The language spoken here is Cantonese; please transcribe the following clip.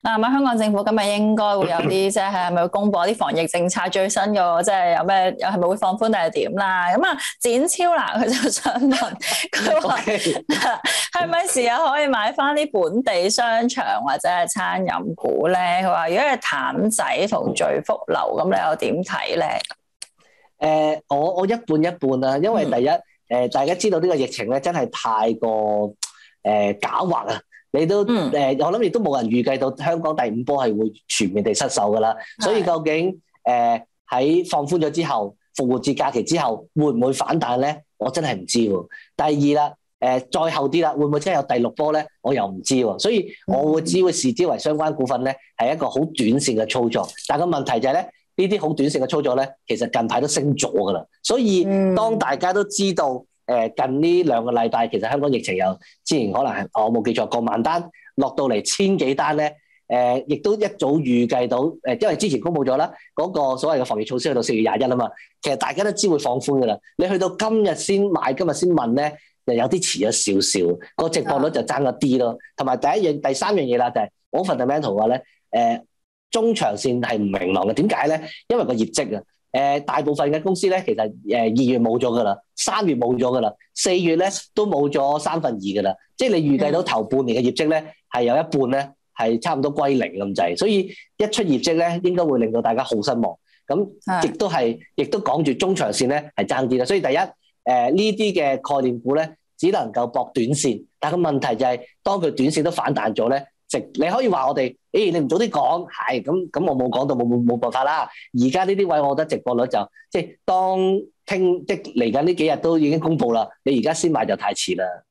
啱啊！香港政府今日應該會有啲即係咪會公佈啲防疫政策最新嘅，即係有咩又係咪會放寬定係點啦？咁啊，展超啦，佢就想問佢話係咪時候可以買翻啲本地商場或者係餐飲股咧？佢話如果係譚仔同聚福樓咁，你又點睇咧？ 我一半一半啦，因為第一大家知道呢個疫情咧真係太過狡猾啊！你都我諗亦都冇人預計到香港第五波係會全面地失守㗎啦。所以究竟喺放寬咗之後，復活節假期之後會唔會反彈咧？我真係唔知喎。第二啦，再後啲啦，會唔會真係有第六波咧？我又唔知喎。所以我只會視之為相關股份咧係一個好短線嘅操作。但個問題就係咧，呢啲好短線嘅操作咧，其實近排都升咗㗎啦。所以當大家都知道近呢2個禮拜，其實香港疫情又之前可能係我冇記錯過萬單，落到嚟千幾單咧，亦都一早預計到因為之前公佈咗啦，嗰個所謂嘅防疫措施去到4月21啊嘛，其實大家都知會放寬㗎啦。你去到今日先買，今日先問咧，就有啲遲咗少少，個值博率就爭咗啲咯。同埋第三樣嘢啦，就係我 fundamental 嘅話咧，中長線係唔明朗嘅。點解咧？因為個業績啊。大部分嘅公司咧，其實2月冇咗㗎啦，3月冇咗㗎啦，4月咧都冇咗2/3㗎啦。即係你預計到頭半年嘅業績咧，係有一半咧係差唔多歸零咁滯。所以一出業績咧，應該會令到大家好失望。咁亦都講住中長線咧係爭啲啦。所以第一呢啲嘅概念股咧，只能夠搏短線。但個問題就係，當佢短線都反彈咗咧。你可以話我哋，你唔早啲講，係咁我冇講到，冇辦法啦。而家呢啲位，我覺得值博率就即係當即嚟緊呢幾日都已經公佈啦，你而家先買就太遲啦。